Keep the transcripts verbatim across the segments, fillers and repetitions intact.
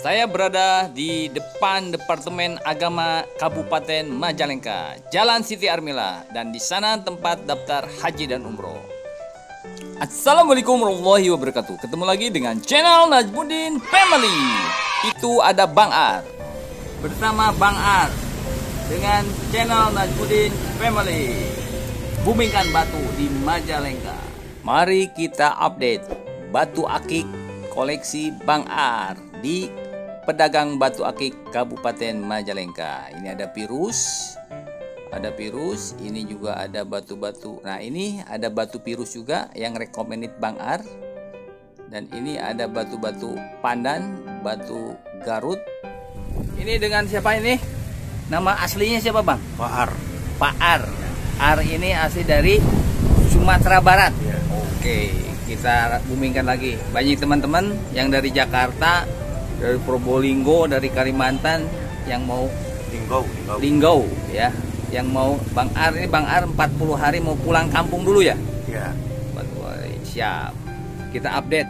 Saya berada di depan Departemen Agama Kabupaten Majalengka, Jalan Siti Armila, dan di sana tempat daftar haji dan umroh. Assalamualaikum warahmatullahi wabarakatuh. Ketemu lagi dengan channel Najmuddin Family. Itu ada Bang Ar. Bersama Bang Ar dengan channel Najmuddin Family. Bumingkan batu di Majalengka. Mari kita update batu akik koleksi Bang Ar di pedagang batu akik Kabupaten Majalengka. Ini ada pirus, ada pirus, ini juga ada batu-batu. Nah, ini ada batu pirus juga yang recommended Bang Ar. Dan ini ada batu-batu pandan, batu Garut. Ini dengan siapa ini? Nama aslinya siapa, Bang? Pak Ar. Pak Ar. Ar ini asli dari Sumatera Barat. Ya. Oke, kita boomingkan lagi. Banyak teman-teman yang dari Jakarta, dari Probolinggo, dari Kalimantan yang mau Linggau, Linggau. Linggau ya, yang mau Bang Ar ini Bang Ar empat puluh hari mau pulang kampung dulu ya? Ya. empat puluh hari. Siap. Kita update.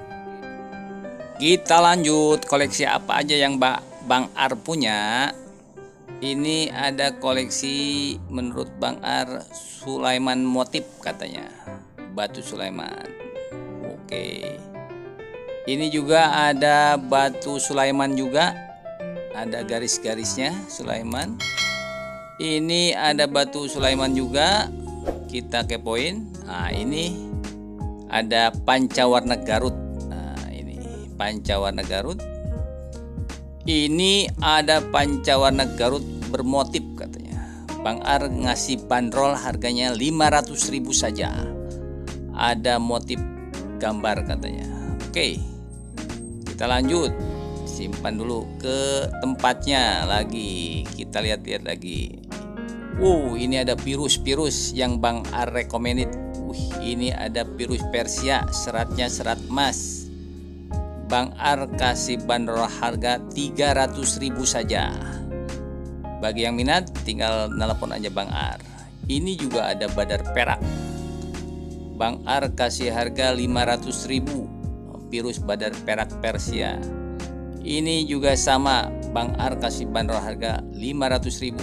Kita lanjut koleksi apa aja yang Mbak Bang Ar punya. Ini ada koleksi menurut Bang Ar Sulaiman motif katanya. Batu Sulaiman. Oke. Ini juga ada batu Sulaiman juga. Ada garis-garisnya Sulaiman. Ini ada batu Sulaiman juga. Kita kepoin. Nah, ini ada pancawarna Garut. Nah, ini pancawarna Garut. Ini ada pancawarna Garut bermotif katanya. Bang Ar ngasih bandrol harganya lima ratus ribu saja. Ada motif gambar katanya. Oke. Kita lanjut. Simpan dulu ke tempatnya lagi. Kita lihat-lihat lagi. Wow, ini ada pirus-pirus yang Bang Ar recommended. Wih, ini ada pirus Persia, seratnya serat emas. Bang Ar kasih bandrol harga tiga ratus ribu saja. Bagi yang minat tinggal nelpon aja Bang Ar. Ini juga ada badar perak. Bang Ar kasih harga lima ratus ribu. Pirus badar perak Persia. Ini juga sama, Bang Ar kasih bandrol harga lima ratus ribu.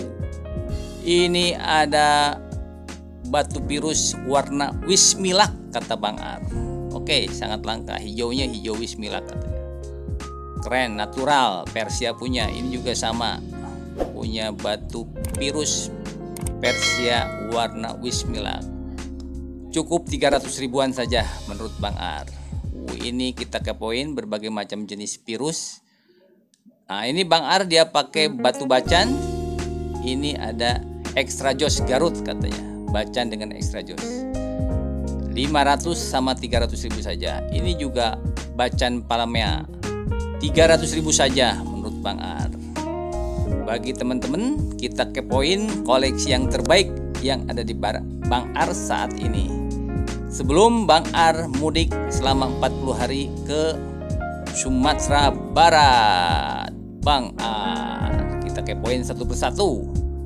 Ini ada batu pirus warna wismilak kata Bang Ar. Oke, sangat langka. Hijaunya hijau wismilak katanya. Keren, natural. Persia punya. Ini juga sama. Punya batu pirus Persia warna wismilak. Cukup tiga ratus ribuan saja menurut Bang Ar. Uh, ini kita kepoin berbagai macam jenis pirus. Nah, ini Bang Ar dia pakai batu bacan. Ini ada extra jos Garut katanya. Bacan dengan extra jos. lima ratus sama tiga ratus ribu saja. Ini juga bacan Palamea. tiga ratus ribu saja menurut Bang Ar. Bagi teman-teman, kita kepoin koleksi yang terbaik yang ada di Bang Ar saat ini. Sebelum Bang Ar mudik selama empat puluh hari ke Sumatera Barat. Bang Ar, kita kepoin satu persatu.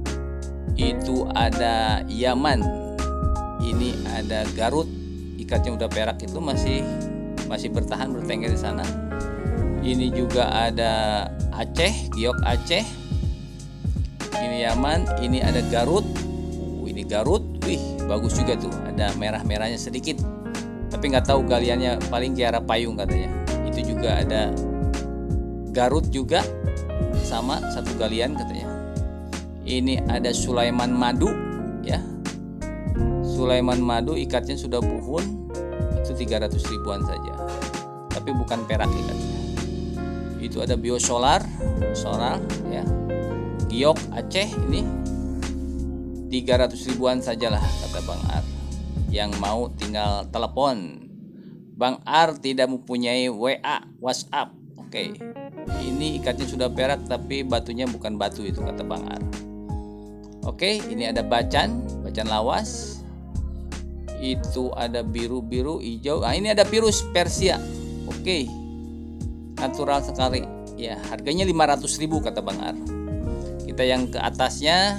Itu ada Yaman. Ini ada Garut, ikatnya udah perak itu masih masih bertahan bertengger di sana. Ini juga ada Aceh, giok Aceh. Ini Yaman, ini ada Garut. Uh, ini Garut, wih bagus juga tuh. Ada merah-merahnya sedikit. Tapi nggak tahu galiannya, paling kiara payung katanya. Itu juga ada Garut juga, sama satu galian katanya. Ini ada Sulaiman madu, ya. Sulaiman madu ikatnya sudah buhun, itu tiga ratus ribuan saja. Tapi bukan perak ikatnya. Itu ada biosolar, solar ya. Giok Aceh ini tiga ratus ribuan sajalah kata Bang Ar. Yang mau tinggal telepon. Bang Ar tidak mempunyai W A, WhatsApp. Oke. Ini ikatnya sudah perak tapi batunya bukan batu itu kata Bang Ar. Oke, ini ada bacan, bacan lawas. Itu ada biru-biru, hijau. Nah, ini ada pirus Persia. Oke. Natural sekali. Ya, harganya lima ratus ribu kata Bang Ar. Kita yang ke atasnya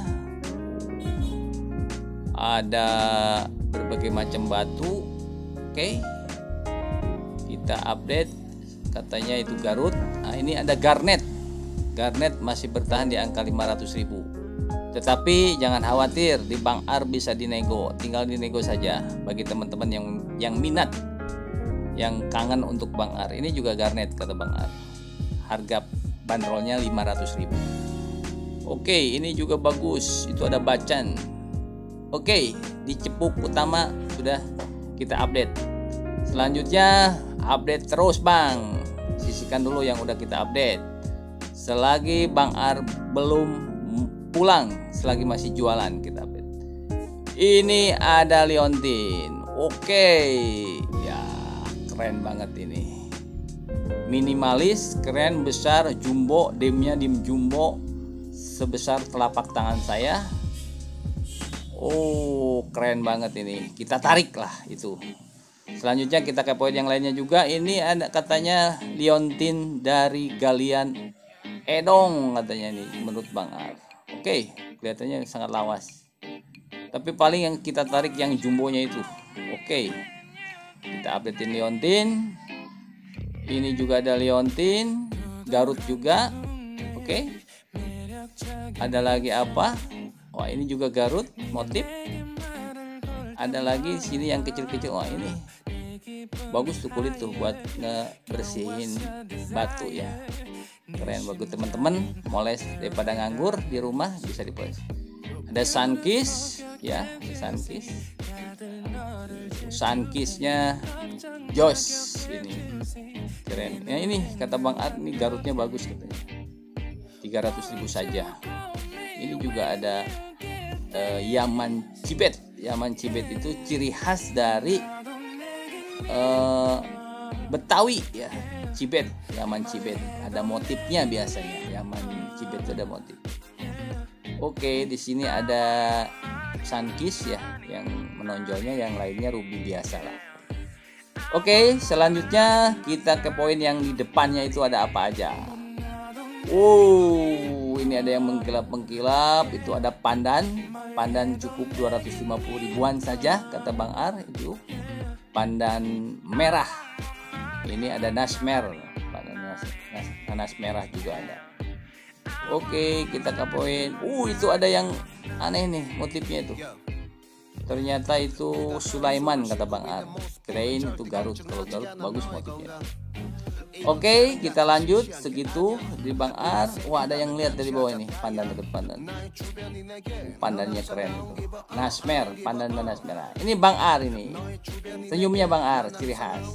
ada berbagai macam batu. Oke. Kita update katanya itu Garut. Nah, ini ada Garnet. Garnet masih bertahan di angka lima ratus ribu. Tetapi jangan khawatir, di Bang Ar bisa dinego, tinggal dinego saja bagi teman-teman yang yang minat, yang kangen untuk Bang Ar. Ini juga Garnet kata Bang Ar. Harga bandrolnya lima ratus ribu. Oke, ini juga bagus. Itu ada Bacan. Oke, di Cepuk Utama sudah kita update. Selanjutnya update terus Bang. Sisihkan dulu yang udah kita update. Selagi Bang Ar belum pulang, selagi masih jualan kita update. Ini ada Leontin. Oke, ya keren banget ini. Minimalis, keren, besar, jumbo, dimnya dim jumbo sebesar telapak tangan saya. Oh, keren banget ini. Kita tarik lah itu. Selanjutnya kita ke poin yang lainnya juga. Ini ada katanya Leontin dari galian Edong katanya nih menurut Bang Ar. Oke, kelihatannya sangat lawas. Tapi paling yang kita tarik yang jumbonya itu. Oke. Kita updatein Leontin. Ini juga ada Leontin, Garut juga. Oke. Ada lagi apa? Wah, ini juga Garut motif. Ada lagi sini yang kecil-kecil. Wah, ini bagus tuh kulit tuh buat ngebersihin batu ya. Keren, bagus teman-teman. Moles daripada nganggur di rumah bisa dipoles. Ada Sunkiss ya, Sunkiss. Sunkissnya Josh ini. Keren. Ya ini kata Bang Ar, ini Garutnya bagus katanya. tiga ratus ribu saja. Ini juga ada uh, Yaman Cibet. Yaman Cibet itu ciri khas dari uh, Betawi ya. Cibet, Yaman Cibet. Ada motifnya biasanya. Yaman Cibet itu ada motif. Oke, di sini ada Sunkiss ya, yang menonjolnya, yang lainnya ruby biasa lah. Oke, selanjutnya kita ke poin yang di depannya itu ada apa aja. Wow, ini ada yang mengkilap-mengkilap. Itu ada pandan. Pandan cukup dua ratus lima puluh ribuan saja kata Bang Ar. Itu pandan merah. Ini ada nasmer. Pandan nas, nas, nanas merah juga ada. Oke, kita ke poin. Uh, itu ada yang aneh nih motifnya itu. Ternyata itu Sulaiman kata Bang Ar. Kirain itu Garut. Kalau Garut bagus motifnya. Oke, kita lanjut segitu di Bang Ar. Wah, ada yang lihat dari bawah ini pandan dekat pandan. Pandannya keren. Nasmer, pandan nanas merah. Ini Bang Ar ini. Senyumnya Bang Ar, ciri khas.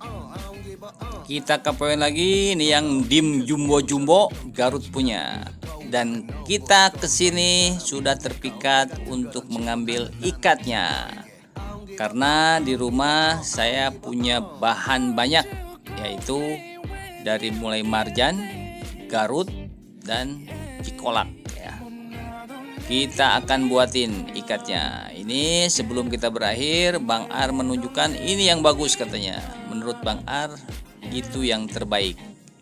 Kita ke poin lagi, ini yang dim jumbo-jumbo Garut punya. Dan kita kesini sudah terpikat untuk mengambil ikatnya. Karena di rumah saya punya bahan banyak, yaitu dari mulai marjan, Garut, dan cikolak ya. Kita akan buatin ikatnya. Ini sebelum kita berakhir, Bang Ar menunjukkan ini yang bagus katanya. Menurut Bang Ar itu yang terbaik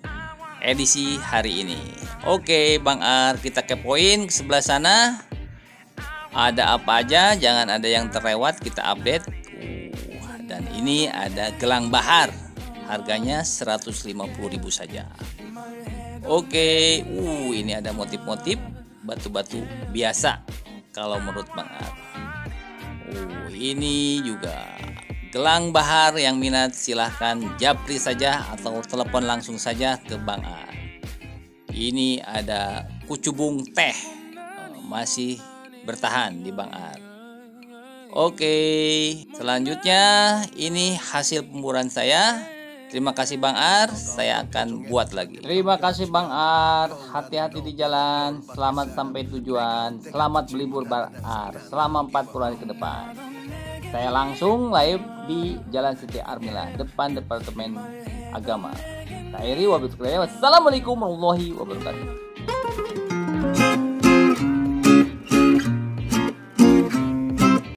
edisi hari ini. Oke Bang Ar, kita ke poin ke sebelah sana. Ada apa aja, jangan ada yang terlewat, kita update. uh, Dan ini ada gelang bahar. Harganya seratus lima puluh ribu saja. Oke, uh ini ada motif-motif batu-batu biasa kalau menurut Bang Ar. Uh ini juga gelang bahar, yang minat silahkan japri saja atau telepon langsung saja ke Bang Ar. Ini ada kucubung teh masih bertahan di Bang Ar. Oke, selanjutnya ini hasil pemburuan saya. Terima kasih Bang Ar, saya akan buat lagi. Terima kasih Bang Ar, hati-hati di jalan, selamat sampai tujuan, selamat berlibur Bang Ar, selama empat puluh hari ke depan. Saya langsung live di Jalan Siti Armila, depan Departemen Agama. Akhiri wabillahi, wassalamualaikum warahmatullahi wabarakatuh.